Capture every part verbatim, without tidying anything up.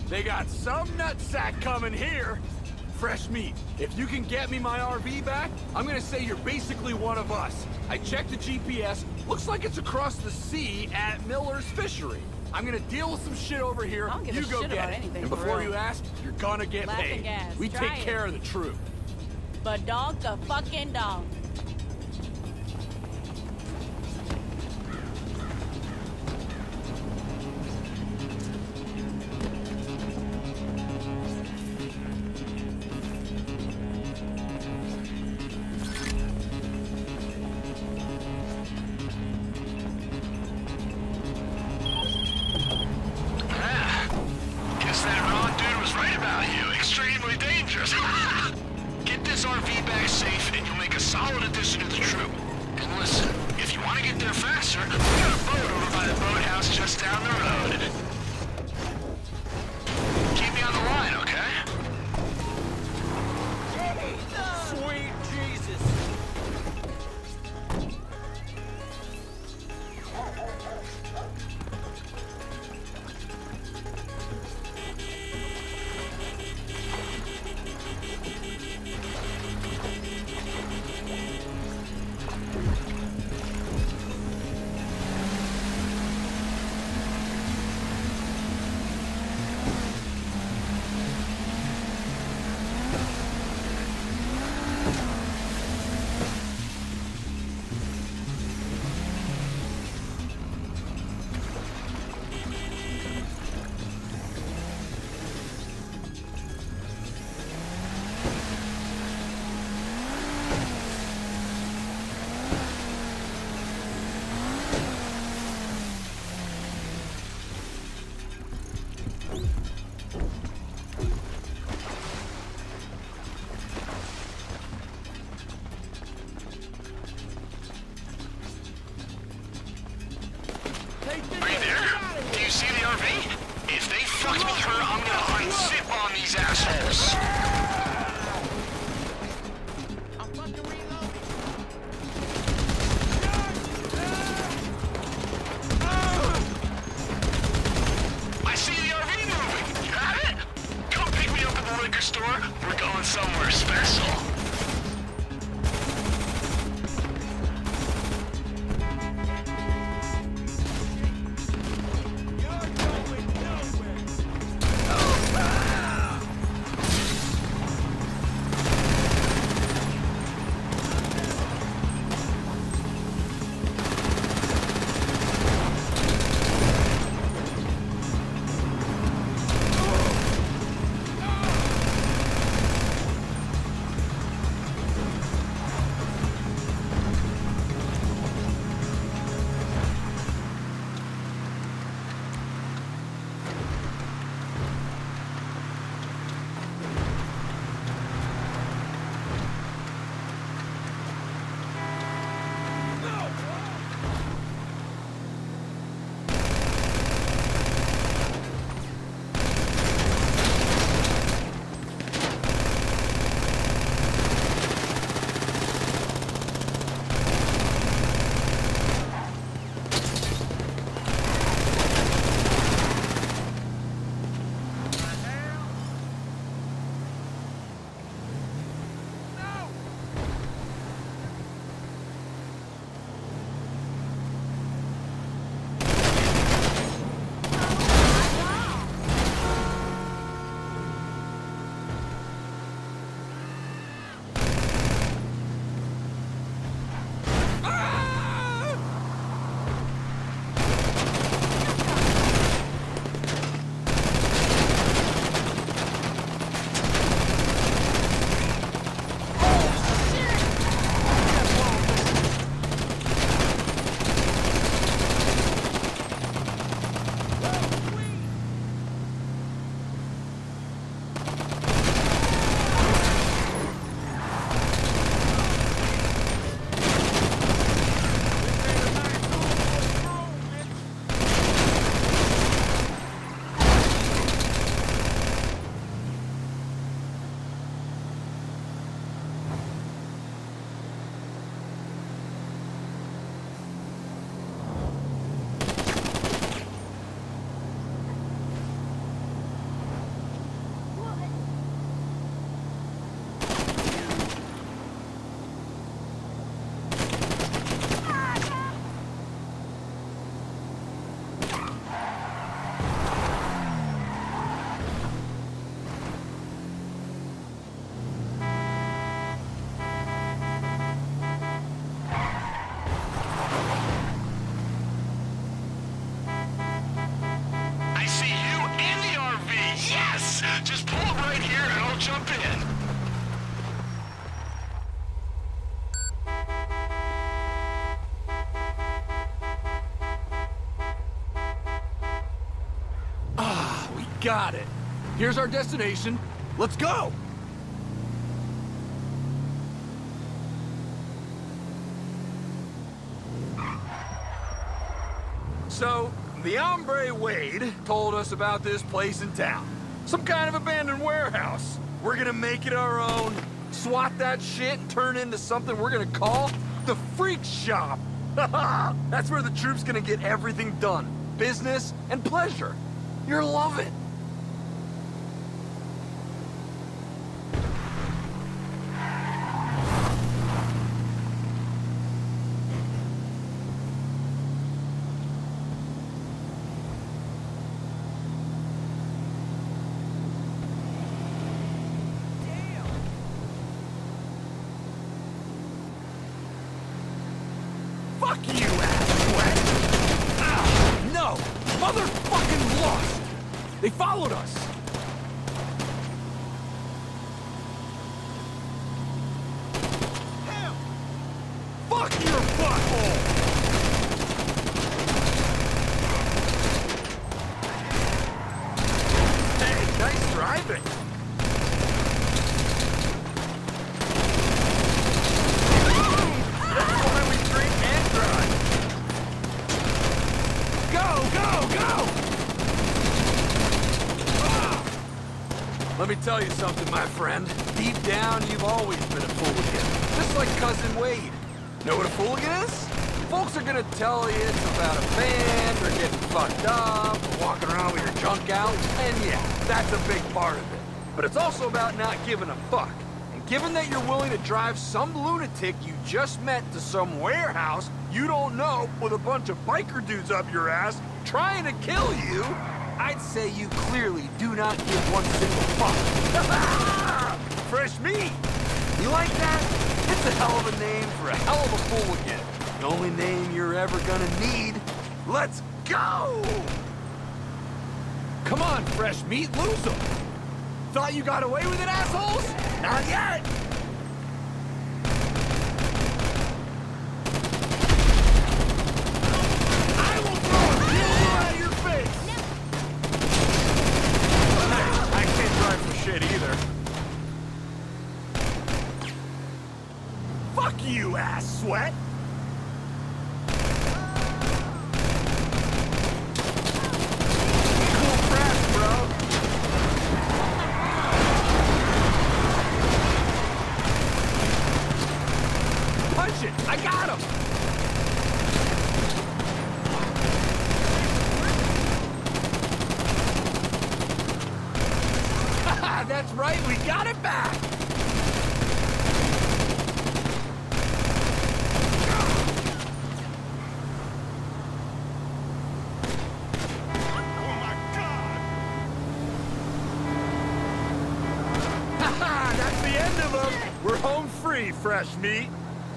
They got some nutsack coming here. Fresh meat. If you can get me my R V back, I'm gonna say you're basically one of us. I checked the G P S. Looks like it's across the sea at Miller's Fishery. I'm gonna deal with some shit over here. I don't give you a go shit get about it. anything And for before real. you ask, you're gonna get Laughing paid. gas. We Try take it. care of the truth. But dog the fucking dog. Are you there? Do you see the R V? If they fucked with her, I'm gonna unzip on these assholes. I'm fucking reloading. I see the R V moving. You got it? Come pick me up at the liquor store. We're going somewhere special. Got it. Here's our destination. Let's go! So, the hombre Wade told us about this place in town. Some kind of abandoned warehouse. We're gonna make it our own, swat that shit and turn it into something we're gonna call the Freak Shop. That's where the troop's gonna get everything done. Business and pleasure. You'll love it. Fuck you, asswet! Ah, no! Motherfucking lost! They followed us! Him! Fuck your butthole! Hey, nice driving! That's why we drink and drive! Go, go, go! Ah! Let me tell you something, my friend. Deep down, you've always been a fooligan. Just like Cousin Wade. Know what a fooligan is? Folks are gonna tell you it's about a band, or getting fucked up, or walking around with your junk out, and yeah, that's a big part of it. But it's also about not giving a fuck. And given that you're willing to drive some lunatic you just met to some warehouse you don't know with a bunch of biker dudes up your ass trying to kill you, I'd say you clearly do not give one single fuck. Fresh meat! You like that? It's a hell of a name for a hell of a fooligan. The only name you're ever gonna need. Let's go! Come on, fresh meat, lose them! Thought you got away with it, assholes? Not yet! I will throw a pillow out of your face! I can't drive for shit either. Fuck you, ass sweat! Cool crash, bro. Punch it! I got him! Haha, that's right, we got it back! Haha, that's the end of them! We're home free, fresh meat!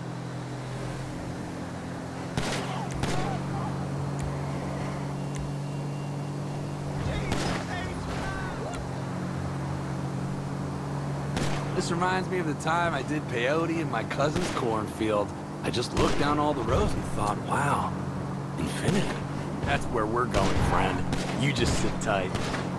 This reminds me of the time I did peyote in my cousin's cornfield. I just looked down all the rows and thought, wow, infinity. That's where we're going, friend. You just sit tight.